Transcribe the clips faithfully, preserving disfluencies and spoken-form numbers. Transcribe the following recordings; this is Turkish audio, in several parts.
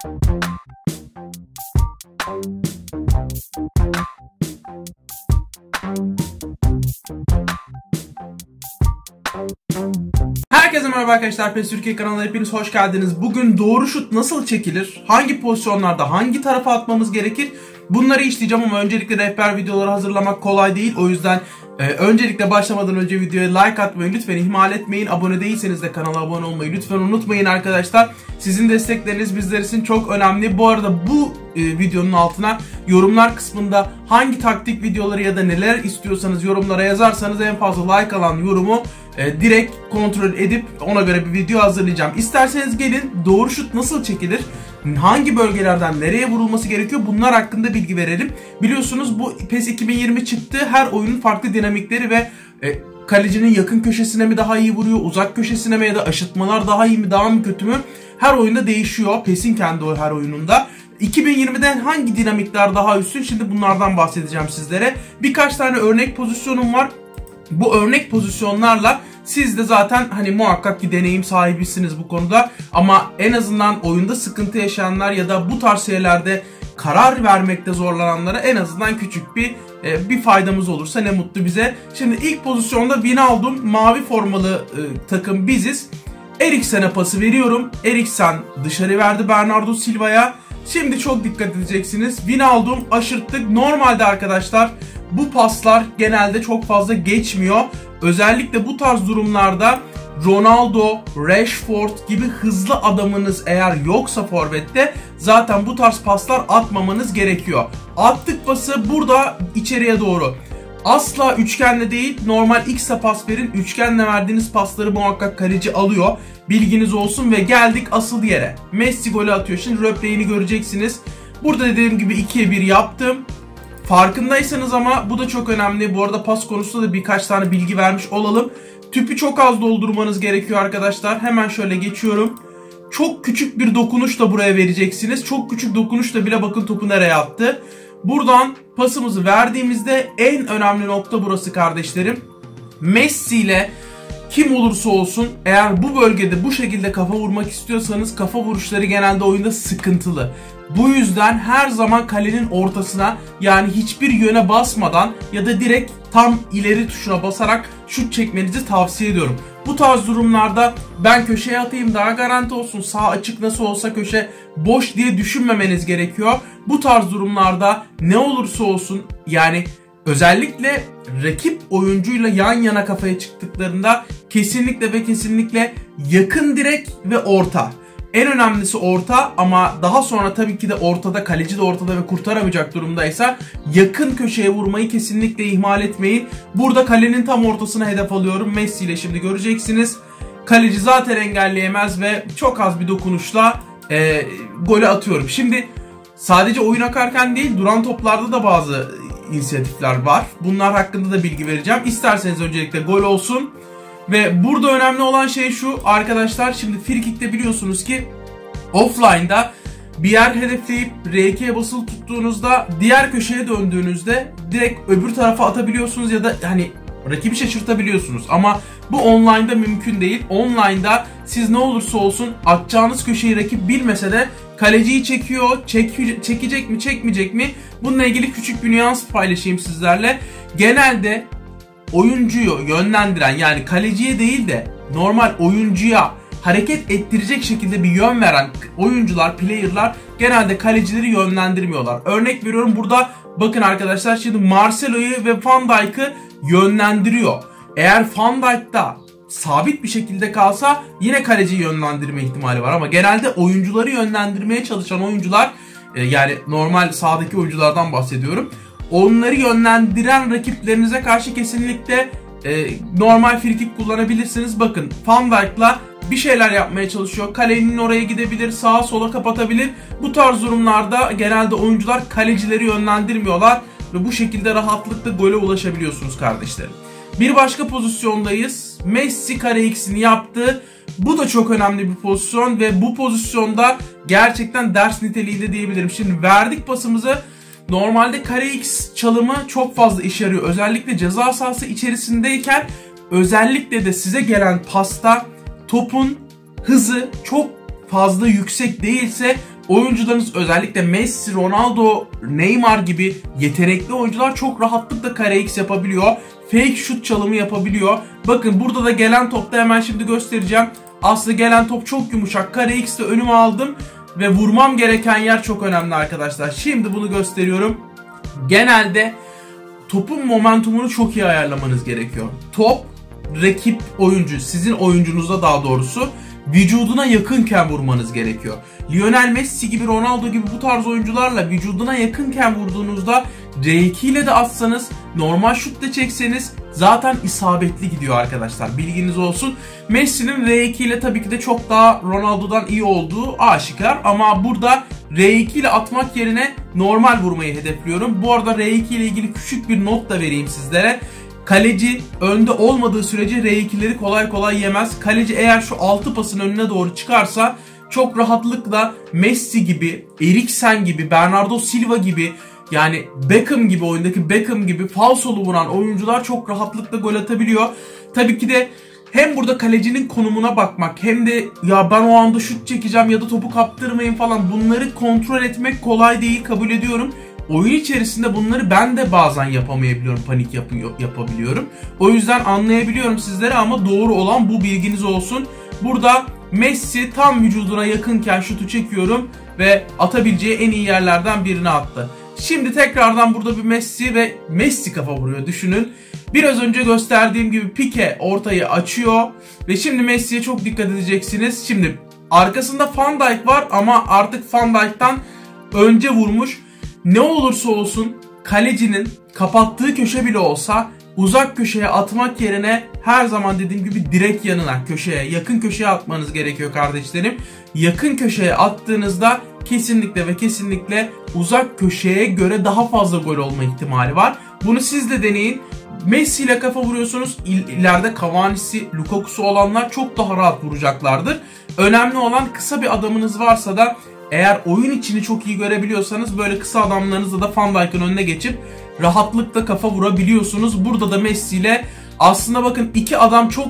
Herkese merhaba arkadaşlar, PES Türkiye kanalına hepiniz hoş geldiniz. Bugün doğru şut nasıl çekilir, hangi pozisyonlarda hangi tarafa atmamız gerekir, bunları işleyeceğim ama öncelikle rehber videoları hazırlamak kolay değil. O yüzden e, öncelikle başlamadan önce videoya like atmayı lütfen ihmal etmeyin. Abone değilseniz de kanala abone olmayı lütfen unutmayın arkadaşlar. Sizin destekleriniz bizler için çok önemli. Bu arada bu e, videonun altına yorumlar kısmında hangi taktik videoları ya da neler istiyorsanız yorumlara yazarsanız en fazla like alan yorumu e, direkt kontrol edip ona göre bir video hazırlayacağım. İsterseniz gelin doğru şut nasıl çekilir, hangi bölgelerden nereye vurulması gerekiyor, bunlar hakkında bilgi verelim. Biliyorsunuz bu PES iki bin yirmi çıktı. Her oyunun farklı dinamikleri ve e, kalecinin yakın köşesine mi daha iyi vuruyor, uzak köşesine mi ya da aşıtmalar daha iyi mi daha mı kötü mü? Her oyunda değişiyor. PES'in kendi o her oyununda. iki bin yirmiden hangi dinamikler daha üstün? Şimdi bunlardan bahsedeceğim sizlere. Birkaç tane örnek pozisyonum var. Bu örnek pozisyonlarla siz de zaten hani muhakkak ki deneyim sahibisiniz bu konuda. Ama en azından oyunda sıkıntı yaşayanlar ya da bu tarz şeylerde karar vermekte zorlananlara en azından küçük bir e, bir faydamız olursa ne mutlu bize. Şimdi ilk pozisyonda Wijnaldum, mavi formalı e, takım biziz. Eriksen'e pası veriyorum. Eriksen dışarı verdi Bernardo Silva'ya. Şimdi çok dikkat edeceksiniz. Wijnaldum aşırttık. Normalde arkadaşlar bu paslar genelde çok fazla geçmiyor. Özellikle bu tarz durumlarda Ronaldo, Rashford gibi hızlı adamınız eğer yoksa forvette zaten bu tarz paslar atmamanız gerekiyor. Attık pası burada içeriye doğru. Asla üçgenle değil, normal X'e pas verin. Üçgenle verdiğiniz pasları muhakkak kaleci alıyor. Bilginiz olsun ve geldik asıl yere. Messi golü atıyor. Şimdi replay'ini göreceksiniz. Burada dediğim gibi ikiye bir yaptım. Farkındaysanız ama bu da çok önemli. Bu arada pas konusunda da birkaç tane bilgi vermiş olalım. Tüpü çok az doldurmanız gerekiyor arkadaşlar. Hemen şöyle geçiyorum. Çok küçük bir dokunuşla buraya vereceksiniz. Çok küçük dokunuşla bile bakın topu nereye attı. Buradan pasımızı verdiğimizde en önemli nokta burası kardeşlerim. Messi ile kim olursa olsun eğer bu bölgede bu şekilde kafa vurmak istiyorsanız kafa vuruşları genelde oyunda sıkıntılı. Bu yüzden her zaman kalenin ortasına, yani hiçbir yöne basmadan ya da direkt tam ileri tuşuna basarak şut çekmenizi tavsiye ediyorum. Bu tarz durumlarda ben köşeye atayım daha garanti olsun, sağ açık nasıl olsa köşe boş diye düşünmemeniz gerekiyor. Bu tarz durumlarda ne olursa olsun, yani özellikle rakip oyuncuyla yan yana kafaya çıktıklarında kesinlikle ve kesinlikle yakın direk ve orta. En önemlisi orta, ama daha sonra tabii ki de ortada, kaleci de ortada ve kurtaramayacak durumdaysa yakın köşeye vurmayı kesinlikle ihmal etmeyin. Burada kalenin tam ortasına hedef alıyorum. Messi ile şimdi göreceksiniz. Kaleci zaten engelleyemez ve çok az bir dokunuşla e, golü atıyorum. Şimdi sadece oyun akarken değil, duran toplarda da bazı inisiyatifler var. Bunlar hakkında da bilgi vereceğim. İsterseniz öncelikle gol olsun. Ve burada önemli olan şey şu arkadaşlar. Şimdi free kick'te biliyorsunuz ki offline'da bir yer hedefleyip R iki'ye basılı tuttuğunuzda diğer köşeye döndüğünüzde direkt öbür tarafa atabiliyorsunuz ya da hani rakibi şaşırtabiliyorsunuz. Ama bu online'da mümkün değil. Online'da siz ne olursa olsun atacağınız köşeyi rakip bilmese de kaleciyi çekiyor. Çek, çekecek mi çekmeyecek mi? Bununla ilgili küçük bir nüans paylaşayım sizlerle. Genelde oyuncuyu yönlendiren, yani kaleciye değil de normal oyuncuya hareket ettirecek şekilde bir yön veren oyuncular, player'lar genelde kalecileri yönlendirmiyorlar. Örnek veriyorum, burada bakın arkadaşlar, şimdi Marcelo'yu ve Van Dijk'ı yönlendiriyor. Eğer Van Dijk'ta sabit bir şekilde kalsa yine kaleciyi yönlendirme ihtimali var, ama genelde oyuncuları yönlendirmeye çalışan oyuncular, yani normal sahadaki oyunculardan bahsediyorum. Onları yönlendiren rakiplerinize karşı kesinlikle e, normal free kick kullanabilirsiniz. Bakın Van Dijk'la bir şeyler yapmaya çalışıyor. Kalenin oraya gidebilir, sağa sola kapatabilir. Bu tarz durumlarda genelde oyuncular kalecileri yönlendirmiyorlar ve bu şekilde rahatlıkla gole ulaşabiliyorsunuz kardeşlerim. Bir başka pozisyondayız. Messi kare x'ini yaptı. Bu da çok önemli bir pozisyon ve bu pozisyonda gerçekten ders niteliğinde diyebilirim. Şimdi verdik pasımızı. Normalde kare x çalımı çok fazla işe yarıyor. Özellikle ceza sahası içerisindeyken, özellikle de size gelen pasta topun hızı çok fazla yüksek değilse oyuncularınız, özellikle Messi, Ronaldo, Neymar gibi yetenekli oyuncular çok rahatlıkla kare X yapabiliyor. Fake şut çalımı yapabiliyor. Bakın burada da gelen topta hemen şimdi göstereceğim. Aslında gelen top çok yumuşak. Kare X'te önüme aldım ve vurmam gereken yer çok önemli arkadaşlar. Şimdi bunu gösteriyorum. Genelde topun momentumunu çok iyi ayarlamanız gerekiyor. Top rakip oyuncu, sizin oyuncunuza daha doğrusu vücuduna yakınken vurmanız gerekiyor. Lionel Messi gibi, Ronaldo gibi bu tarz oyuncularla vücuduna yakınken vurduğunuzda R iki ile de atsanız, normal şut da çekseniz zaten isabetli gidiyor arkadaşlar. Bilginiz olsun. Messi'nin R iki ile tabii ki de çok daha Ronaldo'dan iyi olduğu aşikar, ama burada R iki ile atmak yerine normal vurmayı hedefliyorum. Bu arada R iki ile ilgili küçük bir not da vereyim sizlere. Kaleci önde olmadığı sürece R ikileri kolay kolay yemez. Kaleci eğer şu altı pasın önüne doğru çıkarsa çok rahatlıkla Messi gibi, Eriksen gibi, Bernardo Silva gibi, yani Beckham gibi, oyundaki Beckham gibi falsolu vuran oyuncular çok rahatlıkla gol atabiliyor. Tabii ki de hem burada kalecinin konumuna bakmak, hem de ya ben o anda şut çekeceğim ya da topu kaptırmayın falan, bunları kontrol etmek kolay değil, kabul ediyorum. Oyun içerisinde bunları ben de bazen yapamayabiliyorum, panik yapıyor, yapabiliyorum. O yüzden anlayabiliyorum sizlere, ama doğru olan bu, bilginiz olsun. Burada Messi tam vücuduna yakınken şutu çekiyorum ve atabileceği en iyi yerlerden birini attı. Şimdi tekrardan burada bir Messi ve Messi kafa vuruyor, düşünün. Biraz önce gösterdiğim gibi Pique ortayı açıyor ve şimdi Messi'ye çok dikkat edeceksiniz. Şimdi arkasında Van Dijk var ama artık Van Dijk'tan önce vurmuş. Ne olursa olsun kalecinin kapattığı köşe bile olsa uzak köşeye atmak yerine her zaman dediğim gibi direkt yanına, köşeye, yakın köşeye atmanız gerekiyor kardeşlerim. Yakın köşeye attığınızda kesinlikle ve kesinlikle uzak köşeye göre daha fazla gol olma ihtimali var. Bunu siz de deneyin. Messi ile kafa vuruyorsunuz. İleride Cavani'si, Lukaku'su olanlar çok daha rahat vuracaklardır. Önemli olan, kısa bir adamınız varsa da, eğer oyun içini çok iyi görebiliyorsanız, böyle kısa adamlarınızla da Van Dijk'ın önüne geçip rahatlıkla kafa vurabiliyorsunuz. Burada da Messi ile aslında bakın iki adam çok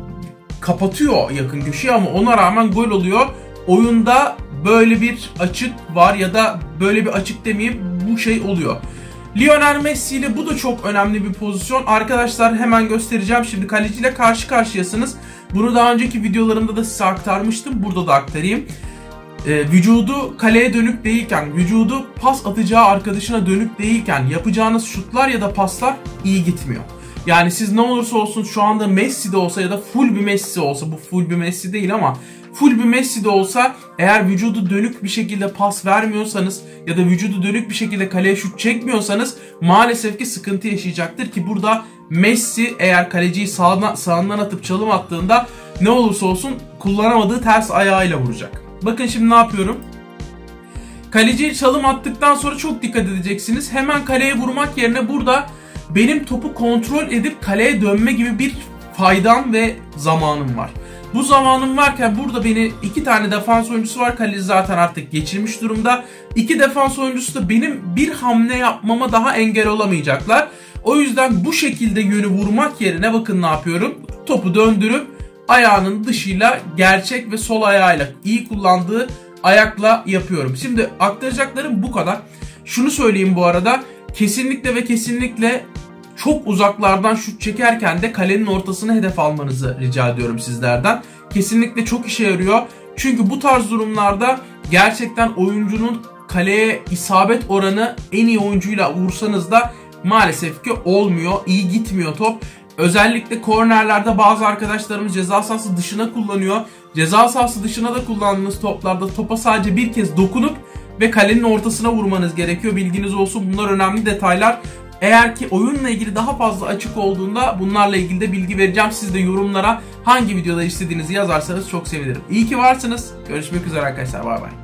kapatıyor yakın köşeyi ama ona rağmen gol oluyor. Oyunda böyle bir açık var, ya da böyle bir açık demeyeyim, bu şey oluyor. Lionel Messi ile bu da çok önemli bir pozisyon. Arkadaşlar hemen göstereceğim. Şimdi kaleciyle karşı karşıyasınız. Bunu daha önceki videolarımda da size aktarmıştım. Burada da aktarayım. Ee, vücudu kaleye dönük değilken, vücudu pas atacağı arkadaşına dönük değilken yapacağınız şutlar ya da paslar iyi gitmiyor. Yani siz ne olursa olsun, şu anda Messi de olsa ya da full bir Messi olsa, bu full bir Messi değil ama full bir Messi de olsa, eğer vücudu dönük bir şekilde pas vermiyorsanız ya da vücudu dönük bir şekilde kaleye şut çekmiyorsanız maalesef ki sıkıntı yaşayacaktır ki burada Messi eğer kaleciyi sağdan, sağından atıp çalım attığında ne olursa olsun kullanamadığı ters ayağıyla vuracak. Bakın şimdi ne yapıyorum? Kaleciye çalım attıktan sonra çok dikkat edeceksiniz. Hemen kaleye vurmak yerine burada benim topu kontrol edip kaleye dönme gibi bir faydam ve zamanım var. Bu zamanım varken burada beni iki tane defans oyuncusu var. Kaleci zaten artık geçirmiş durumda. İki defans oyuncusu da benim bir hamle yapmama daha engel olamayacaklar. O yüzden bu şekilde yönü vurmak yerine bakın ne yapıyorum? Topu döndürüp ayağının dışıyla, gerçek ve sol ayağıyla, iyi kullandığı ayakla yapıyorum. Şimdi aktaracaklarım bu kadar. Şunu söyleyeyim bu arada. Kesinlikle ve kesinlikle çok uzaklardan şut çekerken de kalenin ortasına hedef almanızı rica ediyorum sizlerden. Kesinlikle çok işe yarıyor. Çünkü bu tarz durumlarda gerçekten oyuncunun kaleye isabet oranı, en iyi oyuncuyla vursanız da maalesef ki olmuyor. İyi gitmiyor top. Özellikle kornerlerde bazı arkadaşlarımız ceza sahası dışına kullanıyor. Ceza sahası dışına da kullandığınız toplarda topa sadece bir kez dokunup ve kalenin ortasına vurmanız gerekiyor. Bilginiz olsun, bunlar önemli detaylar. Eğer ki oyunla ilgili daha fazla açık olduğunda bunlarla ilgili de bilgi vereceğim. Siz de yorumlara hangi videoda istediğinizi yazarsanız çok sevinirim. İyi ki varsınız. Görüşmek üzere arkadaşlar. Bay bay.